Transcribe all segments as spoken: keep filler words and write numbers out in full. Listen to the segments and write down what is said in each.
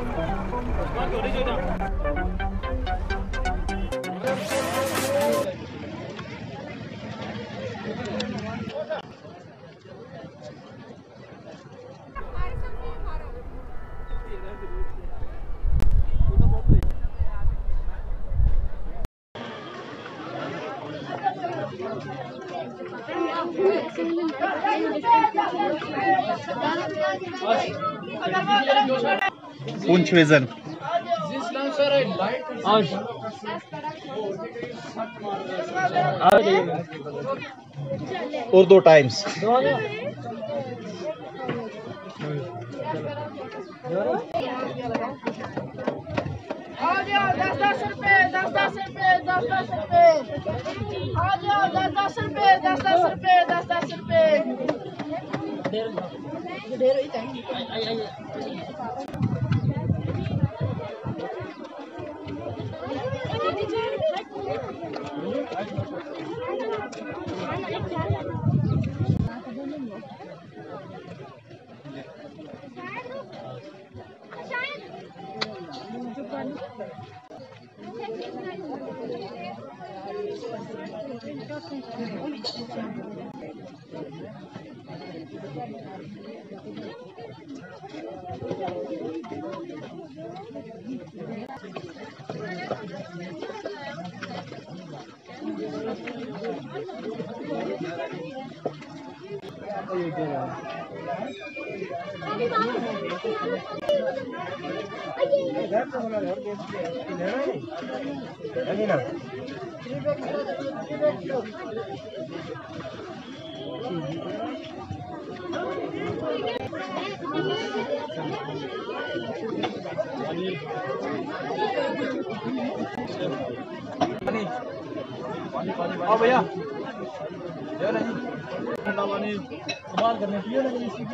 पूंछ vision और दो times आ जाओ दस दस रुपए दस दस रुपए दस दस रुपए आ जाओ दस दस रुपए दस दस रुपए दस दस रुपए ढेर ही चाहिए आओ भैया ठंडा पानी इस्तेमाल करने के लिए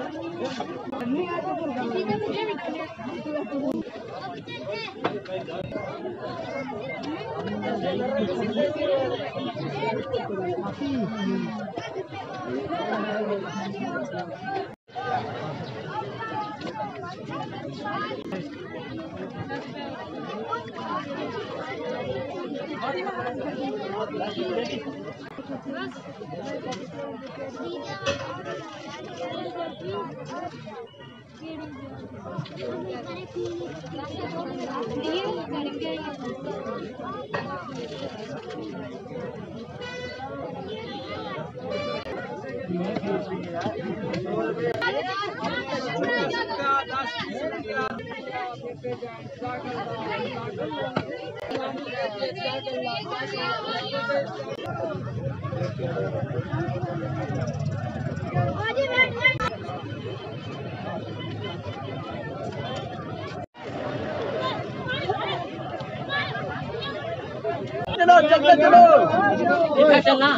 चलो चलते चलो इधर चलना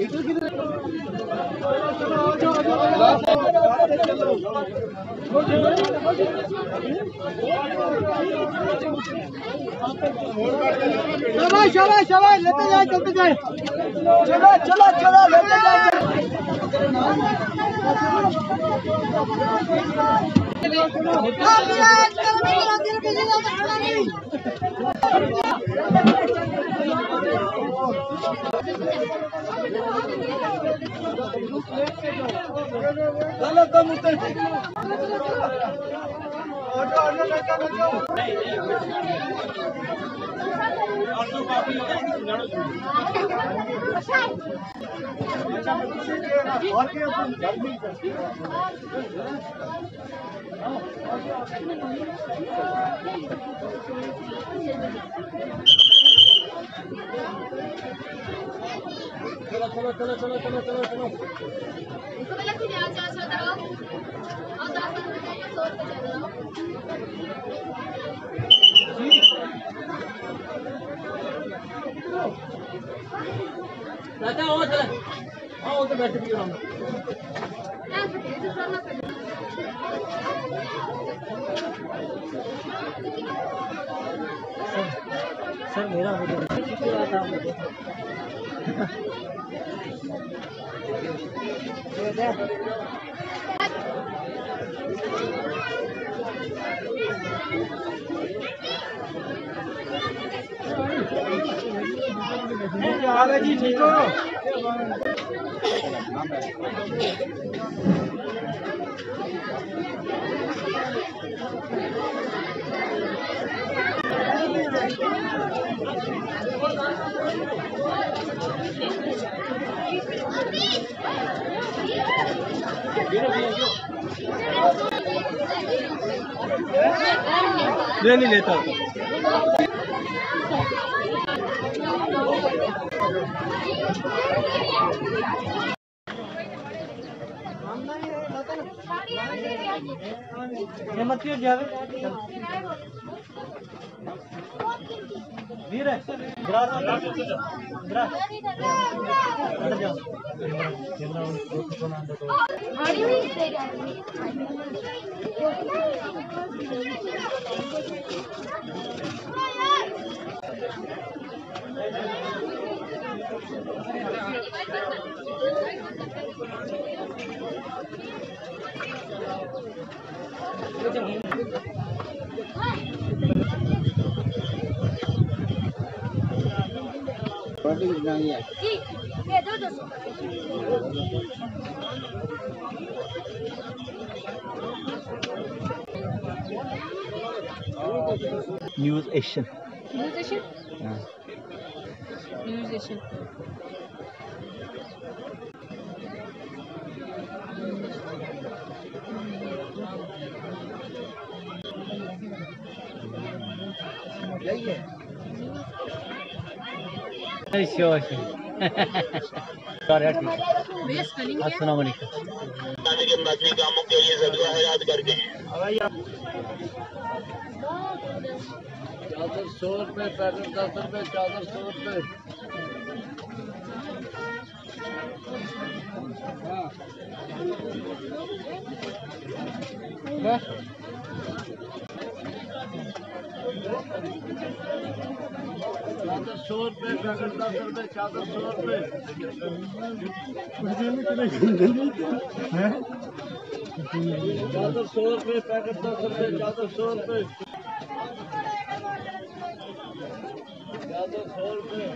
शाबाश शाबाश शाबाश लेते जाए चलते जाए चलो चलो चलो लेते जाए चलो कम उतर चलो चलो चलो चलो चलो चलो चलो इसको पहले खुद यहाँ से आशा करो और दस रुपए का सौ रुपए चल रहा चाचा आओ चले आओ तो बैठ के हम सर मेरा हो गया हाल है जी, ठीक हो? ले नहीं लेता ये मत क्यों जावे वीर है ग्रास ग्रास अंदर जाओ कैमरा ऑन फोन अंदर तो news Asian news Asian news Asian अस्सलाम वालेकुम कामों के लिए जरूर है याद करके चादर सौ रुपये पैकेट दस रुपये चादर सौ रुपये चादर सौ रुपये पैकेट दस रुपये चादर सौ रुपये चादर सौ रुपये पैकेट दस रुपये चादर सौ रुपये चादर सौ रुपये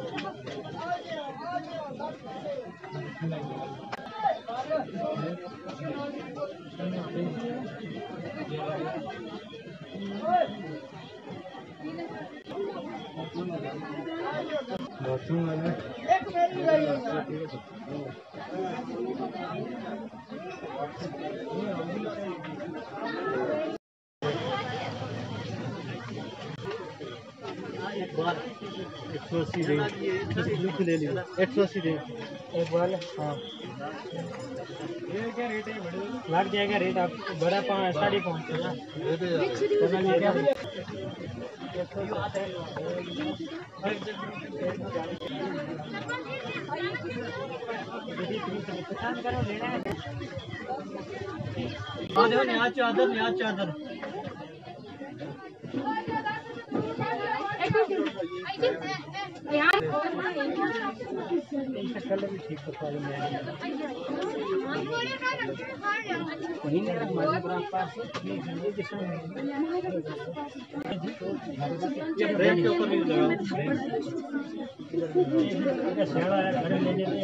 एक सौ अस्सी दे लुक ले लियो एक सौ अस्सी दे एक बार हाँ ये क्या रेट है बड़े लग जाएगा रेट आप बड़ा पाँच साढ़े पाँच ना पसंद करो लेना है यहाँ चादर यहाँ चादर कलर भी ठीक करवा लो वही हमारे पास रेट के ऊपर नहीं लगा सेवा है घर ले लेते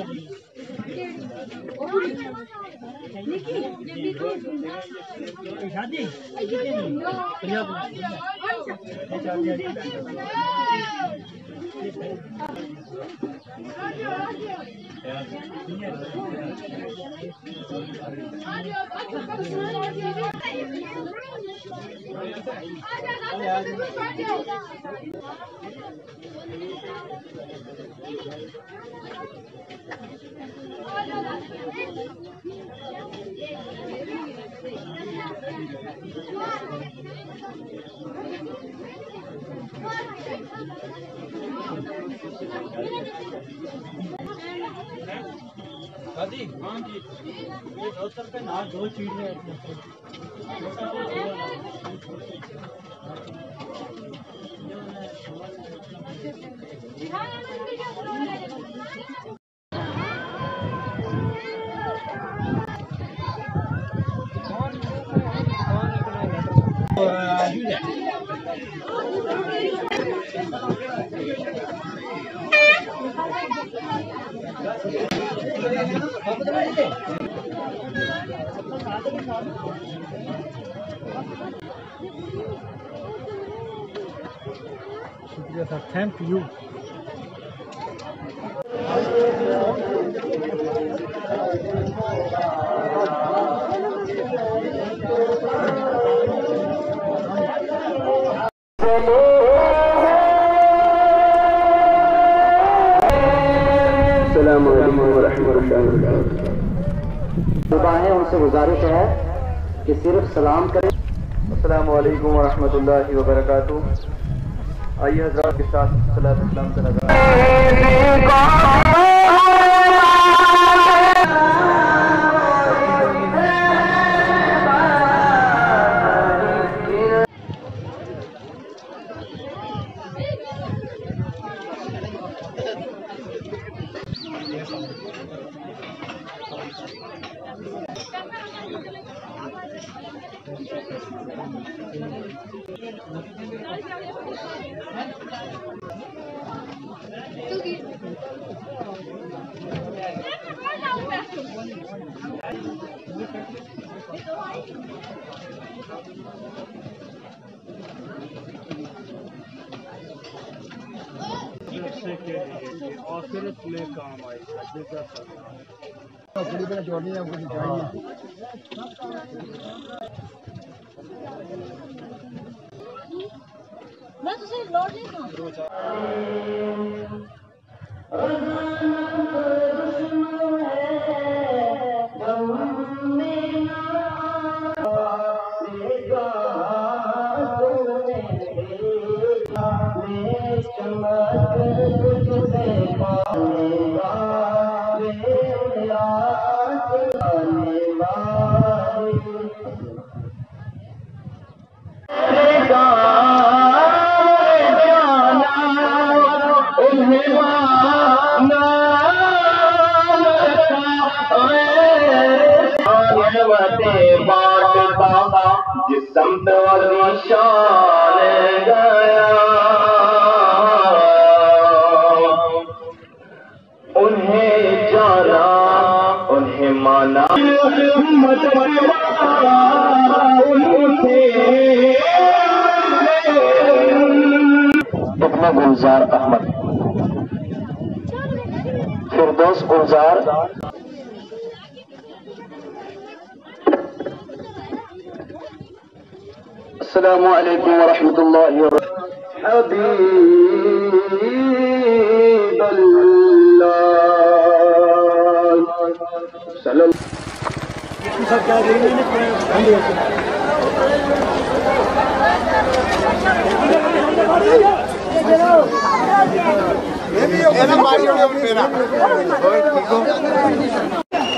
शादी पंजाब दादी हाँ जी ये दो सौ रुपये ना दो चीज़ें शुक्रिया सर, थैंक यू। है उनसे गुजारिश है कि सिर्फ सलाम करें। अस्सलामु अलैकुम व रहमतुल्लाहि व बरकातुहू। आइए हज़रात के साथ सलात सलाम का आखिरत में काम आएगा। जोड़नी है मैं तुझे लौट नहीं जिस समत वाली शान गया उन्हें जाना उन्हें माना इब्न गुलजार अहमद फिरदौस गुलजार अस्सलामु अलैकुम व रहमतुल्लाहि व बरकातुहू। हबीबल्लाह सल्लल्लाहु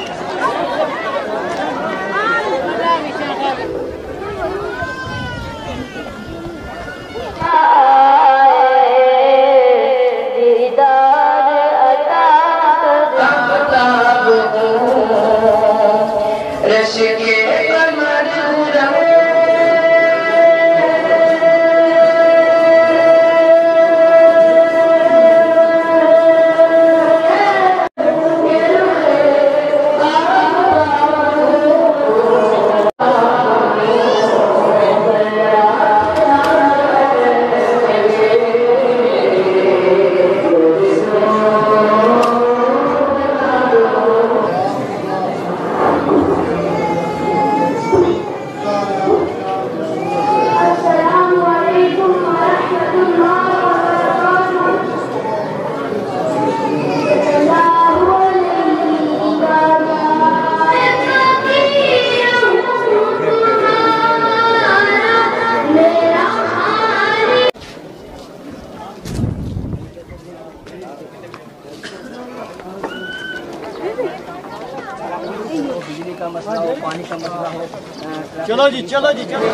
बिजली का मसला हो, पानी का मसला हो। चलो जी चलो जी चलो।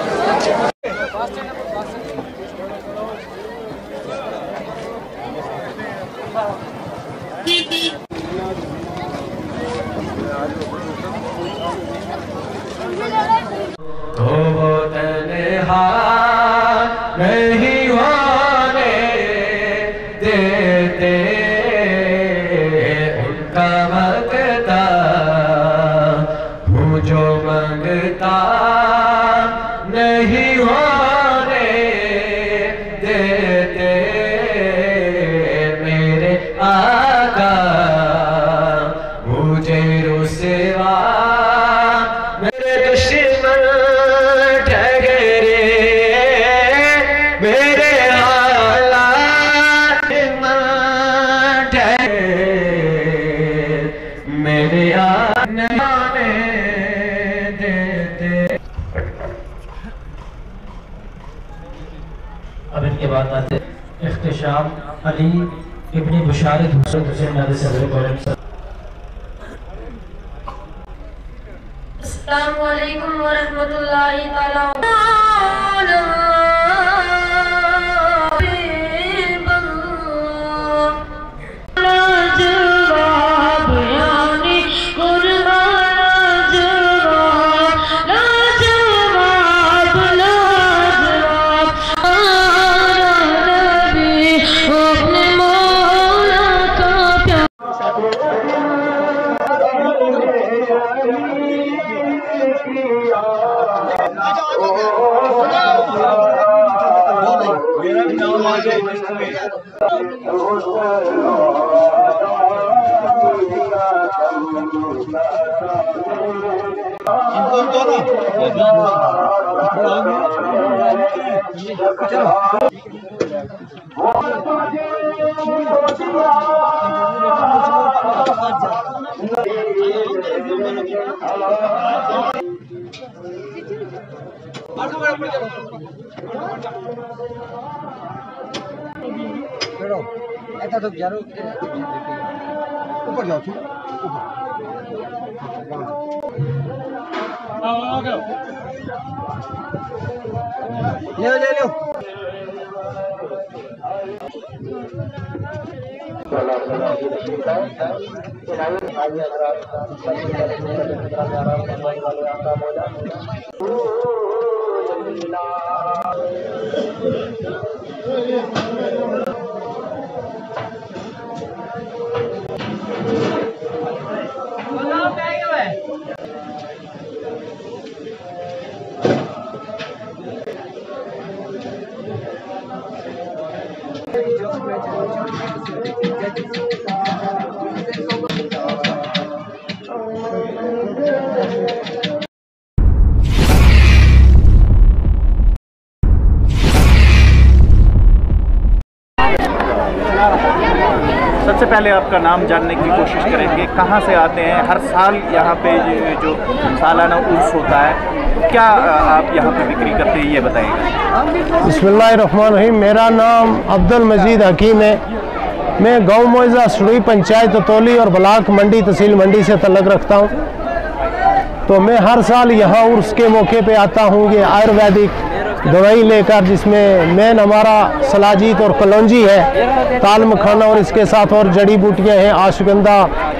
तो वो तन्हा नहीं होने देते उनका मकता अब इनके बाद आते इख्तिशाम अली इब्नी बुशारत हुसैन हुसैन नादे सदर कौम। अस्सलामु अलैकुम व रहमतुल्लाहि तआला ऐसा तो ग्यारह ऊपर जाओ ले ले लो सबसे पहले आपका नाम जानने की कोशिश करेंगे, कहाँ से आते हैं? हर साल यहाँ पे जो सालाना उर्स होता है, क्या आप यहाँ पे बिक्री करते हैं, ये बताइएगा। बिस्मिल्लाहिर्रहमानिर्रहीम। मेरा नाम अब्दुल मजीद हकीम है। मैं गाँव मोइज़ा सुरई पंचायत तोली और ब्लाक मंडी तहसील मंडी से तल्लुक़ रखता हूँ। तो मैं हर साल यहाँ उर्स के मौके पे आता हूँ। ये आयुर्वेदिक दवाई लेकर, जिसमें मेन हमारा सलाजीत और कलौंजी है, ताल मखाना, और इसके साथ और जड़ी बूटियाँ हैं, आशगंधा,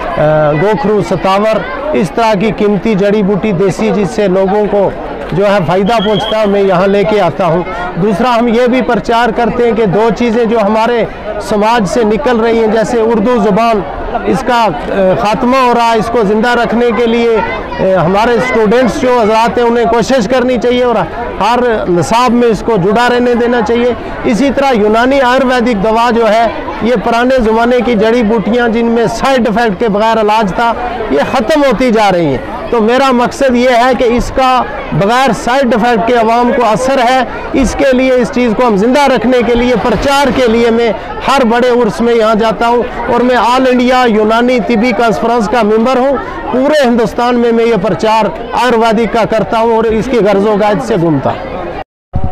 गोखरू, सतावर, इस तरह की कीमती जड़ी बूटी देसी, जिससे लोगों को जो है फ़ायदा पहुंचता है, मैं यहाँ लेके आता हूँ। दूसरा, हम ये भी प्रचार करते हैं कि दो चीज़ें जो हमारे समाज से निकल रही हैं, जैसे उर्दू ज़ुबान, इसका ख़ात्मा हो रहा है, इसको ज़िंदा रखने के लिए हमारे स्टूडेंट्स जो हज़रात हैं उन्हें कोशिश करनी चाहिए और हर निसाब में इसको जुड़ा रहने देना चाहिए। इसी तरह यूनानी आयुर्वेदिक दवा जो है, ये पुराने ज़माने की जड़ी बूटियाँ जिनमें साइड इफ़ेक्ट के बगैर इलाज था, ये ख़त्म होती जा रही हैं। तो मेरा मकसद ये है कि इसका बगैर साइड इफ़ेक्ट के अवाम को असर है, इसके लिए इस चीज़ को हम ज़िंदा रखने के लिए, प्रचार के लिए मैं हर बड़े उर्स में यहाँ जाता हूँ और मैं ऑल इंडिया यूनानी तिबी कॉन्फ्रेंस का मेंबर हूँ। पूरे हिंदुस्तान में मैं ये प्रचार आयुर्वेदिक का करता हूँ और इसकी गर्ज़ो गायद से घूमता हूँ।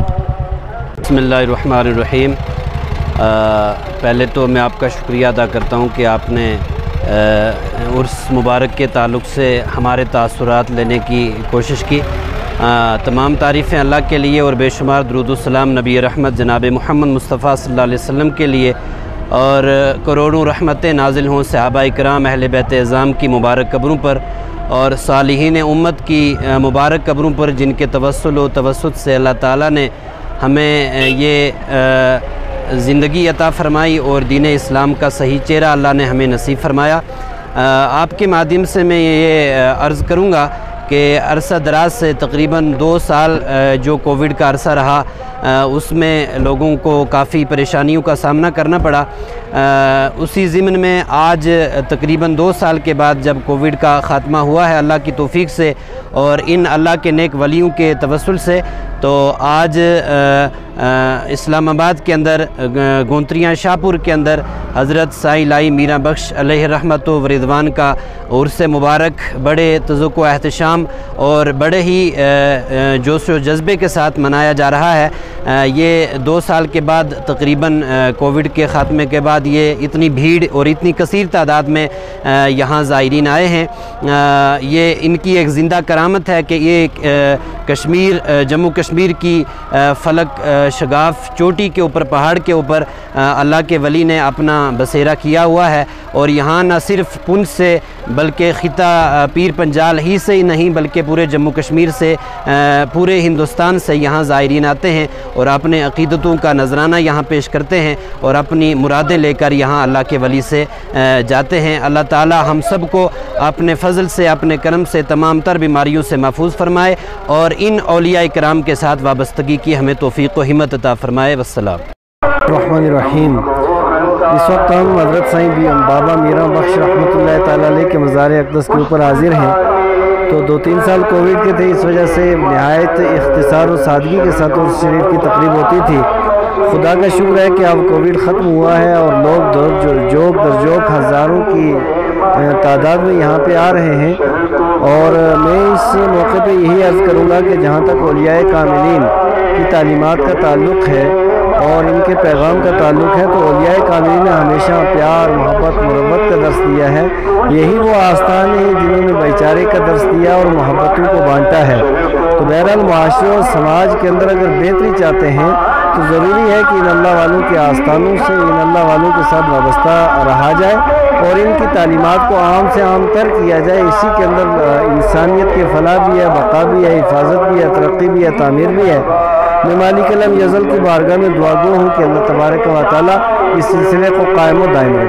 बिस्मिल्लाहिर्रहमानिर्रहीम। पहले तो मैं आपका शुक्रिया अदा करता हूँ कि आपने उर्स मुबारक के ताल्लुक़ से हमारे तासुरात लेने की कोशिश की। आ, तमाम तारीफ़ें अल्लाह के लिए और बेशुमार दुरूद व सलाम नबी रहमत जनाब मोहम्मद मुस्तफ़ा सल्लल्लाहु अलैहि वसल्लम के लिए, और करोड़ों रहमतें नाजिल हों सहाबाए किराम अहले बैत एज़ाम की मुबारक कब्रों पर और सालिहीन उम्मत की मुबारक कब्रों पर, जिनके तवस्सुल व तवस्सुत से अल्लाह ताला ने हमें ये ज़िंदगी अता फ़रमाई और दीन इस्लाम का सही चेहरा अल्लाह ने हमें नसीब फ़रमाया। आपके माध्यम से मैं ये अर्ज़ करूँगा कि अरसा दराज से तकरीबन दो साल जो कोविड का अरसा रहा, उसमें लोगों को काफ़ी परेशानियों का सामना करना पड़ा। उसी ज़िम्न में आज तकरीबन दो साल के बाद जब कोविड का ख़ात्मा हुआ है अल्लाह की तौफ़ीक़ से और इन अल्लाह के नेक वलियों के तवस्सुल से, तो आज इस्लामाबाद के अंदर गोंतरियाँ शाहपुर के अंदर हज़रत साइन लाई मीरां बख्श अलैहि रहमत व रिज़वान का उर्स मुबारक बड़े तज़ुक़ व एहतशाम और बड़े ही जोश व जज्बे के साथ मनाया जा रहा है। ये दो साल के बाद तकरीबन कोविड के ख़ात्मे के बाद ये इतनी भीड़ और इतनी कसीर तादाद में यहाँ ज़ायरीन आए हैं। ये इनकी एक ज़िंदा करामत है कि ये कश्मीर जम्मू कश्मीर की फ़लक शगाफ चोटी के ऊपर पहाड़ के ऊपर अल्लाह के वली ने अपना बसेरा किया हुआ है और यहाँ न सिर्फ़ पुंछ से बल्कि ख़िता पीर पंजाल ही से ही नहीं बल्कि पूरे जम्मू कश्मीर से पूरे हिंदुस्तान से यहाँ ज़ायरीन आते हैं और अपने अक़ीदतों का नजराना यहाँ पेश करते हैं और अपनी मुरादें लेकर यहाँ अल्लाह के वली से जाते हैं। अल्लाह ताला हम सब को अपने फ़ज़ल से अपने करम से तमाम तर बीमारियों से महफूज फरमाए और इन औलिया इकराम के साथ वाबस्तगी की हमें तौफ़ीक़ व हिम्मत अता फरमाए। वस्सलाम रहमान रहीम। इस वक्त हम हज़रत साइन भी बाबा मीरां बख्श रहमतुल्लाह ताला अलैह के मज़ार अक़दस के ऊपर हाजिर हैं। तो दो तीन साल कोविड के थे, इस वजह से नहायत इख्तिसार और सादगी के साथ उर्स शरीफ की तकरीब होती थी। खुदा का शुक्र है कि अब कोविड ख़त्म हुआ है और लोग दर जोक दर जोक हज़ारों की तादाद में यहाँ पे आ रहे हैं। और मैं इस मौके पे यही अर्ज़ करूँगा कि जहाँ तक औलियाए कामिलीन की तालीमात का ताल्लुक़ है और इनके पैगाम का ताल्लुक़ है तो औलियाए कामिलीन ने हमेशा प्यार मोहब्बत मुरब्बत का दर्स दिया है। यही वो आस्थान हैं जिन्होंने भाईचारे का दर्स दिया और मोहब्बतों को बांटा है। तो बहरहाल माशरे और समाज के अंदर अगर बेहतरी चाहते हैं तो ज़रूरी है कि इन अल्लाह वालों के आस्थानों से इन अल्लाह वालों के साथ वाबस्ता रहा जाए और इनकी तालीमात को आम से आम तर किया जाए। इसी के अंदर इंसानियत की फलाह भी है, बका भी है, हिफाजत भी है, तरक्की भी है, तामीर भी है। मैं मालिक अलम यज़ल की बारगाह में दुआगो हूँ कि अल्लाह तबारक व तआला इस सिलसिले को कायम व दायम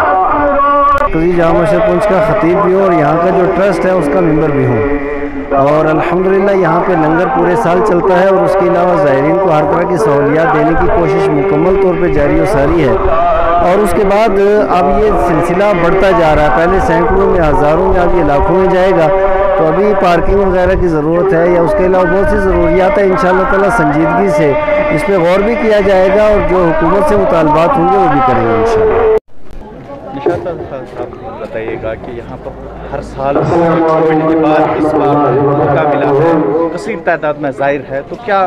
रखे। कज़ी जामा मस्जिद पुंछ का ख़तीब भी हूँ और यहाँ का जो ट्रस्ट है उसका मेंबर भी हूँ और अल्हम्दुलिल्लाह यहाँ पे लंगर पूरे साल चलता है और उसके अलावा ज़ायरीन को हर तरह की सहूलियात देने की कोशिश मुकम्मल तौर पे जारी और सारी है। और उसके बाद अब ये सिलसिला बढ़ता जा रहा है, पहले सैकड़ों में हज़ारों में अब ये लाखों में जाएगा। तो अभी पार्किंग वगैरह की ज़रूरत है या उसके अलावा बहुत सी ज़रूरियात है। इंशाअल्लाह ताला संजीदगी से इस पर गौर भी किया जाएगा और जो हुकूमत से मुतालबात होंगे वो भी करेंगे इंशाअल्लाह। निशात साहब बताइएगा कि यहाँ पर हर साल कोविड के बाद इस बार मौका मिला है, कसीर तादाद में ज़ाहिर है, तो क्या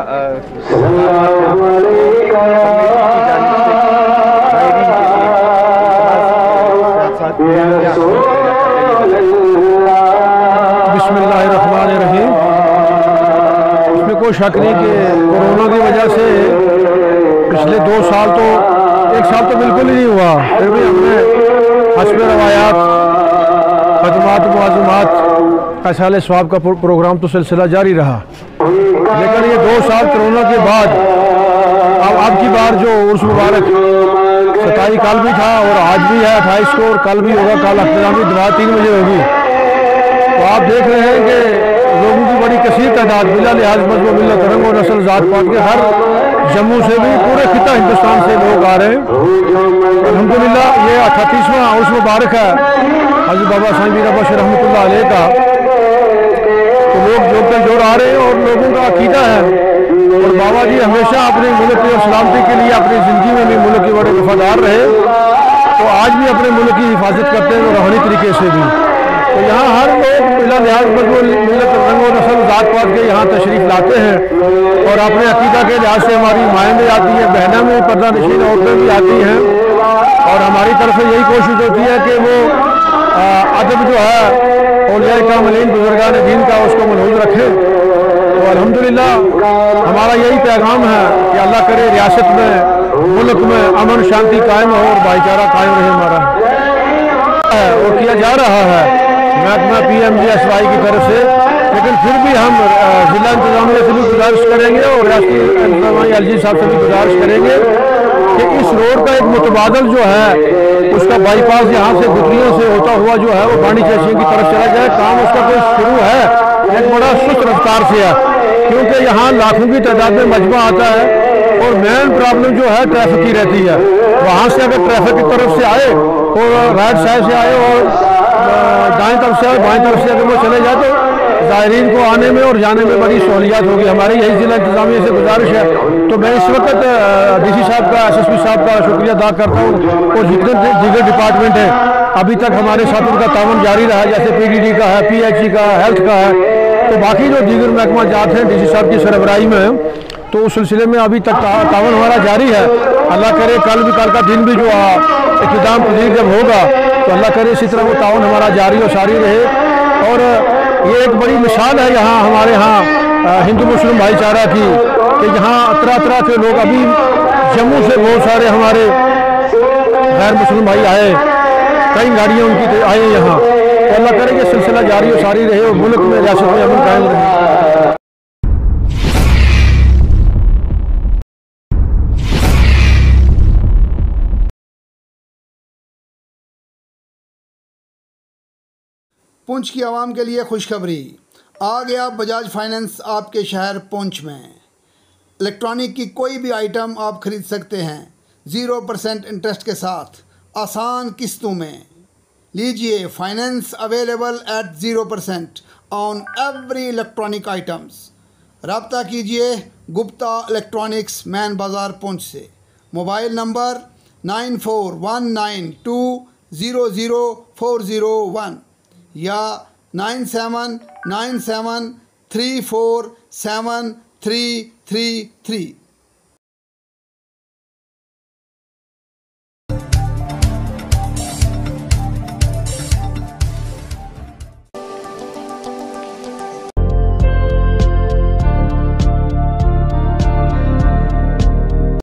बिस्मिल्लाहिर्रहमानिर्रहीम। इसमें कोई शक नहीं कि कोरोना की वजह से पिछले दो साल तो एक साल तो बिल्कुल ही नहीं हुआ, फिर भी हमने हस्ब रवायात खदमात मुआज़मात असाले स्वाब का प्रोग्राम तो सिलसिला जारी रहा। लेकिन ये दो साल कोरोना के बाद अब अब की बार जो उर्स मुबारक सताईस कल भी था और आज भी है अट्ठाईस को और कल भी होगा, कल अख्तामी दुआ तीन बजे होगी। तो आप देख रहे हैं कि लोगों की बड़ी कसीर तादाद बिला लिहाज मजहब मिल्लत रंग और नस्ल ज़ात पात के हर जम्मू से भी पूरे खिता हिंदुस्तान से लोग आ रहे हैं। अल्हम्दुलिल्लाह ये अठतीसवां उर्स मुबारक है हज़रत बाबा साईं मीरां बख्श रहमतुल्लाह अलैह का। तो लोग जोर का जोर आ रहे हैं और लोगों का अकीदा है और बाबा जी हमेशा अपने मुल्क की और सलामती के लिए अपनी ज़िंदगी में भी मुल्क के बड़े वफादार रहे। तो आज भी अपने मुल्क की हिफाजत करते हैं और रूहानी तरीके से भी। तो यहाँ हर लोग बिला लिहाज मिल्लत रंग और नस्ल ज़ात पात के यहाँ तशरीफ़ लाते हैं और अपने अकीदा के लिहाज से हमारी माएँ भी आती हैं, बहनें भी, पर्दा नशीन औरतें भी आती हैं और हमारी तरफ से यही कोशिश होती है कि वो अदब जो है औलिया कामिलीन बुजुर्गान दीन का उसको मनहूज रखें। तो अल्हम्दुलिल्लाह हमारा यही पैगाम है कि अल्लाह करे रियासत में मुल्क में अमन शांति कायम हो और भाईचारा कायम रहे हमारा वो किया जा रहा है महकमा P M G S Y की तरफ से। लेकिन फिर भी हम जिला इंतजामिया से भी गुजारिश करेंगे और राष्ट्रीय इंतजामिया एल जी साहब से भी गुजारिश करेंगे कि इस रोड का एक मुतबादल जो है उसका बाईपास यहाँ से गुटलियों से होता हुआ जो है वो बानी चेशियों की तरफ चला जाए। काम उसका कोई शुरू है एक बड़ा सुस्त रफ्तार से है क्योंकि यहाँ लाखों की तादाद में मजमा आता है और मेन प्रॉब्लम जो है ट्रैफिक की रहती है। वहाँ से अगर ट्रैफिक की तरफ से आए और राइट साइड से आए और दाएं तरफ से आए बाएं तरफ से अगर वो चले जाए तो ज़ायरीन को आने में और जाने में बड़ी सहूलियत होगी। हमारी यही ज़िला इंतज़ामिया से गुजारिश है। तो मैं इस वक्त डी सी साहब का, एस एस पी साहब का शुक्रिया अदा करता हूँ और जितने दीगर डिपार्टमेंट हैं अभी तक हमारे साथ उनका तावन जारी रहा, जैसे पी डी डी का है, पी एच ई का है, हेल्थ का है। तो बाकी जो दीगर महकमा जात हैं डी सी साहब की सरबराही में, तो उस सिलसिले में अभी तक ता, तावन हमारा जारी है। अल्लाह करे कल भी, कल का दिन भी जो इक़्तिदाम पजीर जब होगा तो अल्लाह करे इसी तरह वो तावन हमारा जारी और सारी रहे। और ये एक बड़ी मिसाल है यहाँ हमारे यहाँ हिंदू मुस्लिम भाईचारा की, कि यहाँ तरह तरह के लोग, अभी जम्मू से बहुत सारे हमारे गैर मुस्लिम भाई आए, कई गाड़ियाँ उनकी आए यहाँ। तो अल्लाह करे कि सिलसिला जारी और सारी रहे और मुल्क में रियासत में अमन कायम रहे। पुंछ की आवाम के लिए खुशखबरी आ गया। बजाज फाइनेंस आपके शहर पुंछ में इलेक्ट्रॉनिक की कोई भी आइटम आप खरीद सकते हैं ज़ीरो परसेंट इंटरेस्ट के साथ, आसान किस्तों में। लीजिए finance available at zero percent on every electronic items. रब्ता कीजिए गुप्ता इलेक्ट्रॉनिक्स मैन बाज़ार पुंछ से। Mobile number nine four one nine two zero zero four zero one या nine seven nine seven three four seven three three three.